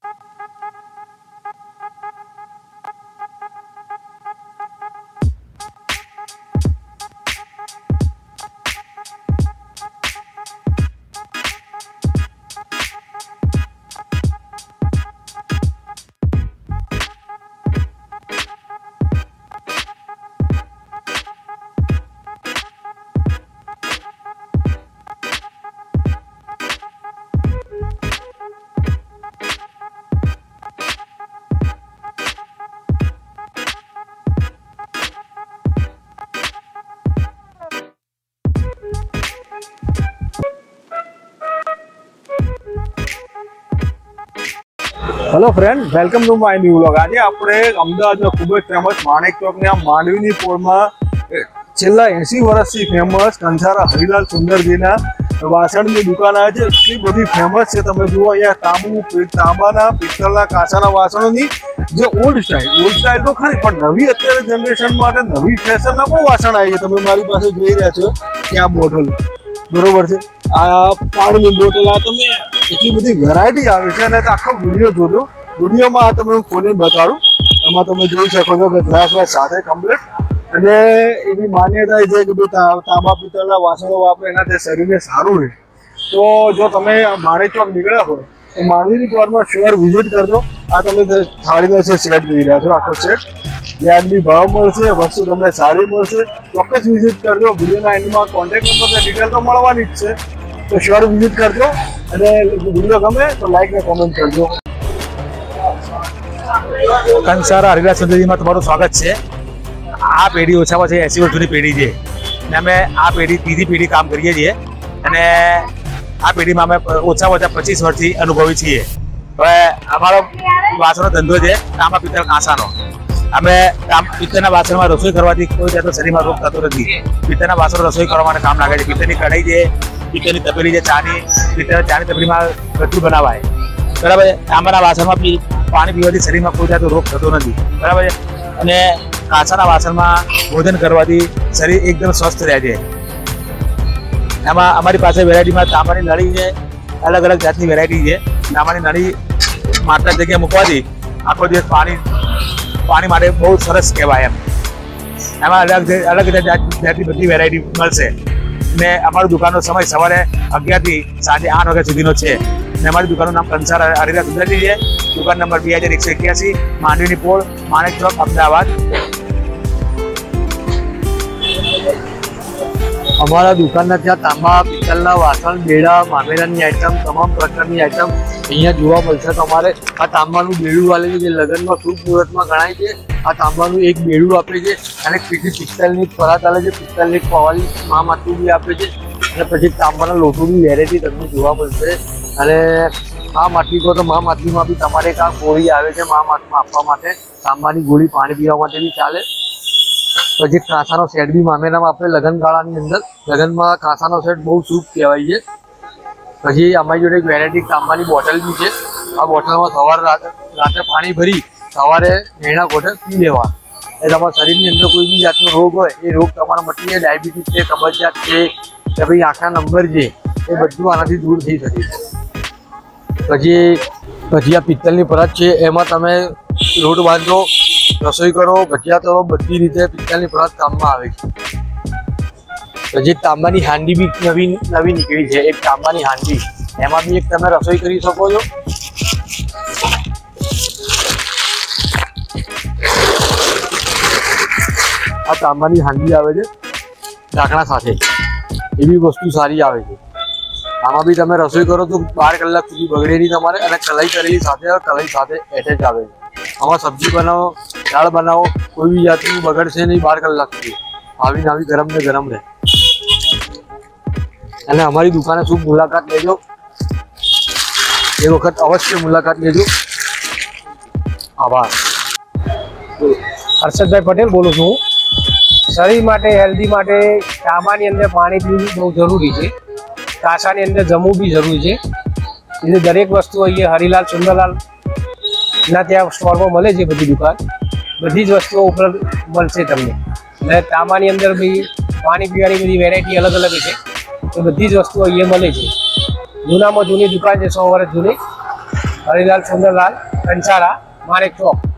Hello friend, welcome to my new vlog. आज આપણે અમદાવાદનો ખૂબ જ ફેમસ માણેક ચોકની આ માંડવીની પોળમાં છેલ્લા 80 વર્ષથી ફેમસ કંસારા હરિલાલ સુંદરજીના વાસણની દુકાન આવે છે। એટલી બધી ફેમસ છે, તમે જુઓ અહીંયા તાંબાના પિત્તળના કાંસાના વાસણોની જે ઓલ્ડ સ્ટાઇલ તો ખરી, પણ નવી અત્યારે જનરેશન માટે નવી ફેશનના બહુ વાસણ આવી છે। તમે મારી પાસે જોઈ રહ્યા છો કે આ બોટલ બરોબર છે, આ પાણીની બોટલ, આ તમે એટલી બધી વેરાયટી આવે છે અને આખો વિડીયો જોજો। વિડીયોમાં આ તમને હું ખોલીને બતાડું, એમાં તમે જોઈ શકો છો કે ગ્લાસ સાથે કમ્પ્લીટ, અને એવી માન્યતા છે કે ભાઈ તાંબા પિત્તળના વાસણો વાપરે એનાથી શરીરને સારું રહે। તો જો તમે માણેક ચોક નીકળ્યા હોય તો માંડવીની પોળમાં શ્યોર વિઝિટ કરજો। આ તમે થાળીનો છે સેટ જોઈ રહ્યા છો, આખો સેટ વ્યાજબી ભાવ મળશે, વસ્તુ તમને સારી મળશે। ચોક્કસ વિઝિટ કરજો। વિડીયોના એન્ડમાં કોન્ટેક્ટ નંબર ડિટેલ તો મળવાની જ છે, તો શ્યોર વિઝિટ કરજો અને વિડીયો ગમે તો લાઈક ને કોમેન્ટ કરજો। કંસારા હરિલાલ સુંદરજીમાં તમારું સ્વાગત છે। આ પેઢી ઓછામાં ઓછી 80 વર્ષ જૂની પેઢી છે અને અમે આ પેઢી ત્રીજી પેઢી કામ કરીએ છીએ અને આ પેઢીમાં અમે ઓછામાં ઓછા 25 વર્ષથી અનુભવી છીએ। હવે અમારો વાસણનો ધંધો છે તાંબા પિત્તળ કાંસાનો। અમે પિત્તળના વાસણમાં રસોઈ કરવાથી કોઈ જાતનો શરીરમાં રોગ થતો નથી। પિત્તળના વાસણો રસોઈ કરવા માટે કામ લાગે છે। પિત્તળની કઢાઈ છે, પિત્તળની તપેલી છે, ચાની તપેલીમાં ગઠ્ઠું બનાવાય, બરાબર છે। તાંબાના વાસણમાં પાણી પીવાથી શરીરમાં કોઈ જાતનો રોગ થતો નથી, બરાબર છે। અને કાંસાના વાસણમાં ભોજન કરવાથી શરીર એકદમ સ્વસ્થ રહે છે। એમાં અમારી પાસે વેરાયટીમાં તાંબાની નળી છે, અલગ અલગ જાતની વેરાયટી છે। તાંબાની નળી માટલા જગ્યાએ મૂકવાથી આખો દિવસ પાણી માટે બહુ સરસ કહેવાય એમ। એમાં અલગ જાતની બધી વેરાયટી મળશે ને અમારી દુકાનનો સમય સવારે 11 થી સાંજે 8 વાગ્યા સુધીનો છે ને અમારી દુકાનનું નામ કંસારા હરિલાલ સુંદરજી છે। દુકાન નંબર 2181, માંડવીની પોળ, માણેક ચોક, અમદાવાદ। અમારા દુકાનના ત્યાં તાંબા પિત્તળના વાસણ, બેડા, મામેરાની આઈટમ, તમામ પ્રકારની આઈટમ અહીંયા જોવા મળશે તમારે। આ તાંબાનું બેડું વાલે છે, જે લગ્નમાં શુભ મુહૂર્તમાં ગણાય છે। આ તાંબાનું એક બેડું આપે છે અને બીજી પિત્તળની પરાત આવે છે, પિત્તળની પવાલી મા માટલું બી આપે છે અને પછી તાંબાના લોટોની વેરાયટી તમને જોવા મળશે। અને મા માટલી કહો તો મા માટલીમાં બી તમારે એક આ ગોળી આવે છે મા માટમાં આપવા માટે, તાંબાની ગોળી પાણી પીવા માટે બી ચાલે। પછી કાંસાનો સેટ બી મામેરામાં આપણે લગ્નગાળાની અંદર, લગ્નમાં કાંસાનો સેટ બહુ શુભ કહેવાય છે। પછી અમારી જોડે એક વેરાયટી તાંબાની બોટલ બી છે। આ બોટલમાં સવારે રાત્રે પાણી ભરી સવારે નૈણા કોઠે પી લેવા, એ તમારા શરીરની અંદર કોઈ બી જાતનો રોગ હોય એ રોગ તમારો મટી જાય। ડાયાબિટીસ છે, કબજિયાત છે કે ભાઈ આંખના નંબર છે, એ બધું આનાથી દૂર થઈ શકે છે। પછી આ પિત્તળની પરાત છે, એમાં તમે લોટ બાંધો, રસોઈ કરો, ભજીયા કરો, બધી રીતે પિત્તળની પરાત કામમાં આવે છે। પછી તાંબાની હાંડી બી નવી નીકળી છે, એક તાંબાની હાંડી, એમાં બી એક તમે રસોઈ કરી શકો છો। આ તાંબાની હાંડી આવે છે ઢાંકણા સાથે, એવી વસ્તુ સારી આવે છે। આમાં બી તમે રસોઈ કરો તો 12 કલાક સુધી બગડે નહીં તમારે, અને કલાઈ કરેલી સાથે એટેચ આવે છે। આમાં સબ્જી બનાવો, દાળ બનાવો, કોઈ બી જાતનું બગડશે નહીં 12 કલાક સુધી, આવી ગરમ ને ગરમ રહે। અને અમારી દુકાને શુભ મુલાકાત લેજો, એ વખત અવશ્ય મુલાકાત લેજો। આભાર। હર્ષદભાઈ પટેલ બોલું છું। શરીર માટે, હેલ્ધી માટે તાંબાની અંદર પાણી પીવું બહુ જરૂરી છે, કાંસાની અંદર જમવું બી જરૂરી છે। એટલે દરેક વસ્તુ અહીંયા હરિલાલ સુંદરલાલ ના ત્યાં સ્ટોરમાં મળે છે। બધી દુકાન, બધી જ વસ્તુઓ ઉપલબ્ધ મળશે તમને। અને તાંબાની અંદર બી પાણી પીવાની બધી વેરાયટી અલગ અલગ છે, તો બધી જ વસ્તુઓ અહીંયા મળે છે। જૂનામાં જૂની દુકાન છે, 100 વર્ષ જૂની। હરિલાલ સુંદરલાલ કંસારા, માણેક ચોક.